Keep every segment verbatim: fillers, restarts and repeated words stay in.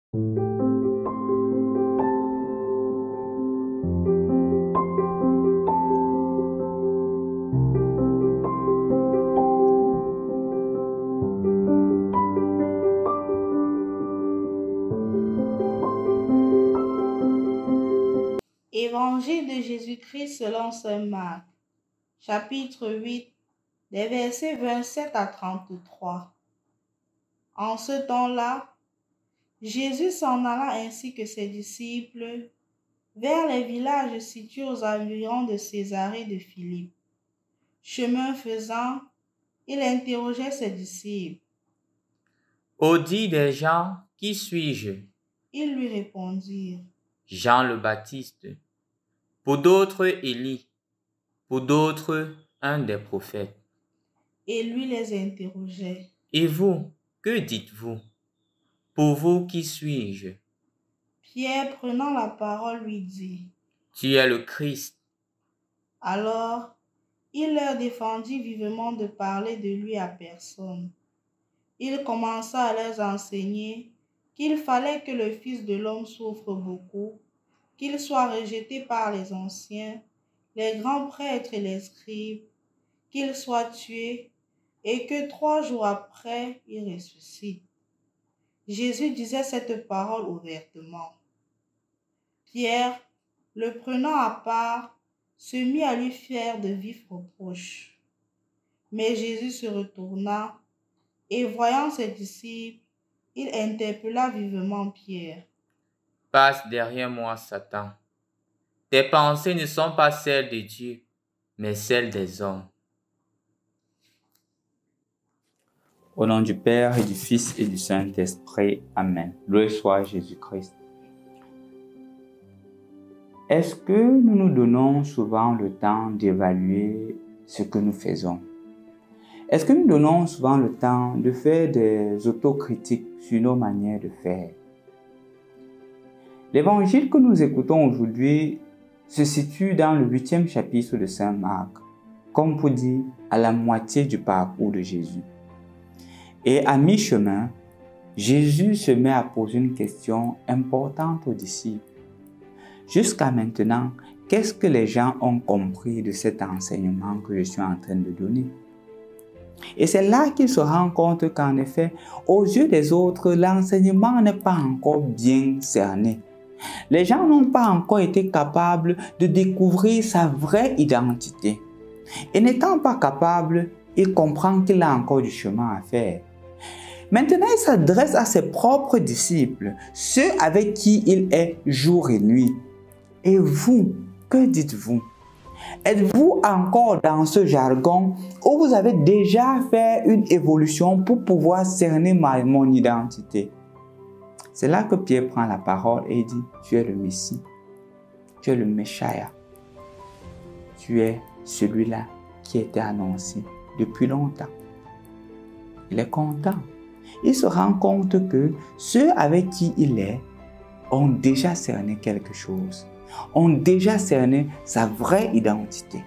Évangile de Jésus-Christ selon saint Marc, chapitre huit, des versets vingt-sept à trente-trois. En ce temps-là, Jésus s'en alla ainsi que ses disciples vers les villages situés aux environs de Césarée de Philippe. Chemin faisant, il interrogeait ses disciples. Au dit des gens, qui suis-je? Ils lui répondirent. Jean le Baptiste. Pour d'autres, Élie. Pour d'autres, un des prophètes. Et lui les interrogeait. Et vous, que dites-vous? Pour vous, qui suis-je? Pierre, prenant la parole, lui dit. Tu es le Christ. Alors, il leur défendit vivement de parler de lui à personne. Il commença à leur enseigner qu'il fallait que le Fils de l'homme souffre beaucoup, qu'il soit rejeté par les anciens, les grands prêtres et les scribes, qu'il soit tué et que trois jours après, il ressuscite. Jésus disait cette parole ouvertement. Pierre, le prenant à part, se mit à lui faire de vifs reproches. Mais Jésus se retourna et voyant ses disciples, il interpella vivement Pierre. Passe derrière moi, Satan. Tes pensées ne sont pas celles de Dieu, mais celles des hommes. Au nom du Père et du Fils et du Saint-Esprit. Amen. Loué soit Jésus-Christ. Est-ce que nous nous donnons souvent le temps d'évaluer ce que nous faisons? Est-ce que nous donnons souvent le temps de faire des autocritiques sur nos manières de faire? L'évangile que nous écoutons aujourd'hui se situe dans le huitième chapitre de saint Marc, comme pour dire à la moitié du parcours de Jésus. Et à mi-chemin, Jésus se met à poser une question importante aux disciples. Jusqu'à maintenant, qu'est-ce que les gens ont compris de cet enseignement que je suis en train de donner? Et c'est là qu'il se rend compte qu'en effet, aux yeux des autres, l'enseignement n'est pas encore bien cerné. Les gens n'ont pas encore été capables de découvrir sa vraie identité. Et n'étant pas capable, il comprend qu'il a encore du chemin à faire. Maintenant, il s'adresse à ses propres disciples, ceux avec qui il est jour et nuit. Et vous, que dites-vous? Êtes-vous encore dans ce jargon où vous avez déjà fait une évolution pour pouvoir cerner ma, mon identité? C'est là que Pierre prend la parole et dit, tu es le Messie, tu es le Meshaya, tu es celui-là qui était annoncé depuis longtemps. Il est content. Il se rend compte que ceux avec qui il est ont déjà cerné quelque chose, ont déjà cerné sa vraie identité.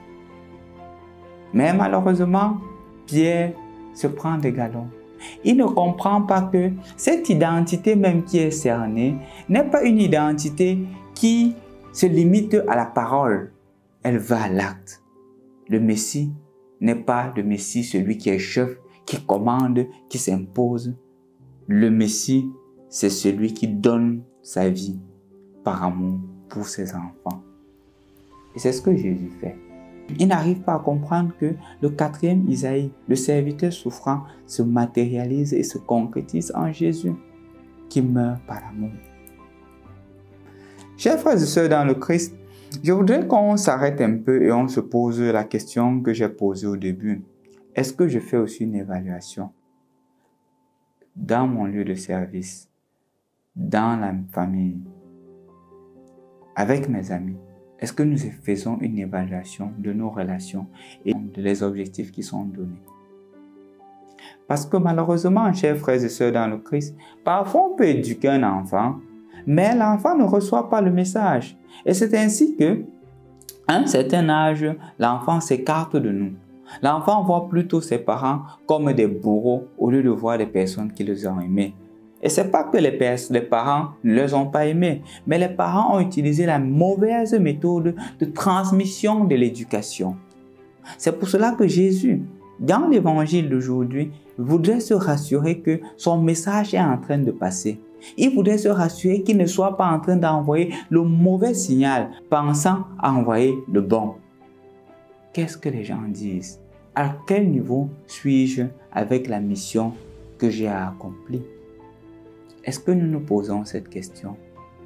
Mais malheureusement, Pierre se prend des galons. Il ne comprend pas que cette identité même qui est cernée n'est pas une identité qui se limite à la parole. Elle va à l'acte. Le Messie n'est pas le Messie, celui qui est chef, qui commande, qui s'impose. Le Messie, c'est celui qui donne sa vie par amour pour ses enfants. Et c'est ce que Jésus fait. Il n'arrive pas à comprendre que le quatrième Isaïe, le serviteur souffrant, se matérialise et se concrétise en Jésus, qui meurt par amour. Chers frères et sœurs dans le Christ, je voudrais qu'on s'arrête un peu et on se pose la question que j'ai posée au début. Est-ce que je fais aussi une évaluation dans mon lieu de service, dans la famille, avec mes amis? Est-ce que nous faisons une évaluation de nos relations et des objectifs qui sont donnés? Parce que malheureusement, chers frères et sœurs dans le Christ, parfois on peut éduquer un enfant, mais l'enfant ne reçoit pas le message. Et c'est ainsi que, à un certain âge, l'enfant s'écarte de nous. L'enfant voit plutôt ses parents comme des bourreaux au lieu de voir des personnes qui les ont aimés. Et ce n'est pas que les, pères, les parents ne les ont pas aimés, mais les parents ont utilisé la mauvaise méthode de transmission de l'éducation. C'est pour cela que Jésus, dans l'évangile d'aujourd'hui, voudrait se rassurer que son message est en train de passer. Il voudrait se rassurer qu'il ne soit pas en train d'envoyer le mauvais signal, pensant à envoyer le bon. Qu'est-ce que les gens disent? À quel niveau suis-je avec la mission que j'ai à accomplir? Est-ce que nous nous posons cette question?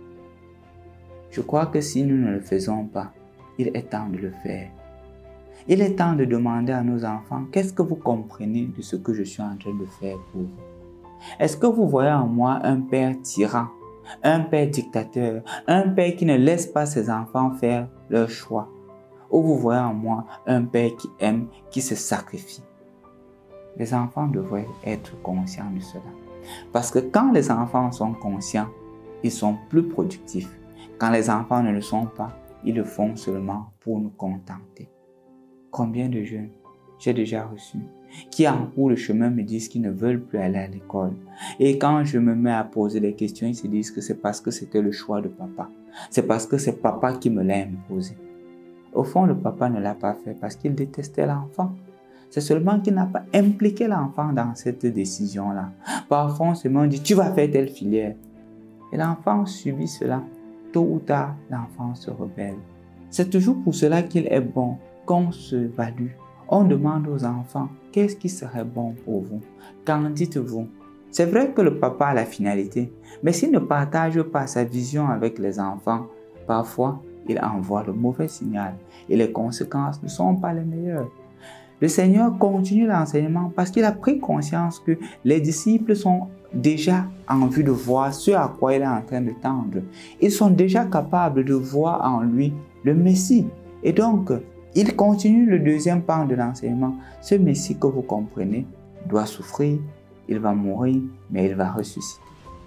Je crois que si nous ne le faisons pas, il est temps de le faire. Il est temps de demander à nos enfants, qu'est-ce que vous comprenez de ce que je suis en train de faire pour vous? Est-ce que vous voyez en moi un père tyran, un père dictateur, un père qui ne laisse pas ses enfants faire leur choix? Ou vous voyez en moi un père qui aime, qui se sacrifie? Les enfants devraient être conscients de cela. Parce que quand les enfants sont conscients, ils sont plus productifs. Quand les enfants ne le sont pas, ils le font seulement pour nous contenter. Combien de jeunes j'ai déjà reçus qui en cours de chemin me disent qu'ils ne veulent plus aller à l'école. Et quand je me mets à poser des questions, ils se disent que c'est parce que c'était le choix de papa. C'est parce que c'est papa qui me l'a imposé. Au fond, le papa ne l'a pas fait parce qu'il détestait l'enfant. C'est seulement qu'il n'a pas impliqué l'enfant dans cette décision-là. Parfois, on se dit, tu vas faire telle filière. Et l'enfant subit cela. Tôt ou tard, l'enfant se rebelle. C'est toujours pour cela qu'il est bon qu'on se value. On demande aux enfants, qu'est-ce qui serait bon pour vous? Qu'en dites-vous? C'est vrai que le papa a la finalité, mais s'il ne partage pas sa vision avec les enfants, parfois, il envoie le mauvais signal et les conséquences ne sont pas les meilleures. Le Seigneur continue l'enseignement parce qu'il a pris conscience que les disciples sont déjà en vue de voir ce à quoi il est en train de tendre. Ils sont déjà capables de voir en lui le Messie. Et donc, il continue le deuxième pan de l'enseignement. Ce Messie que vous comprenez doit souffrir, il va mourir, mais il va ressusciter.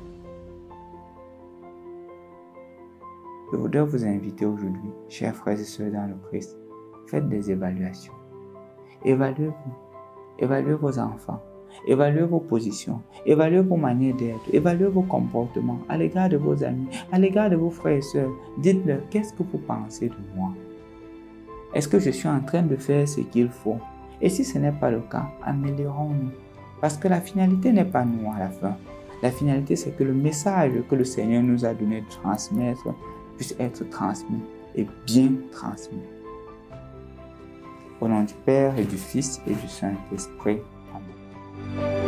Je voudrais vous inviter aujourd'hui, chers frères et sœurs dans le Christ, faites des évaluations. Évaluez-vous, évaluez vos enfants, évaluez vos positions, évaluez vos manières d'être, évaluez vos comportements à l'égard de vos amis, à l'égard de vos frères et sœurs. Dites-leur, qu'est-ce que vous pensez de moi? Est-ce que je suis en train de faire ce qu'il faut? Et si ce n'est pas le cas, améliorons-nous. Parce que la finalité n'est pas nous à la fin. La finalité, c'est que le message que le Seigneur nous a donné de transmettre puisse être transmis et bien transmis. Au nom du Père et du Fils et du Saint-Esprit. Amen.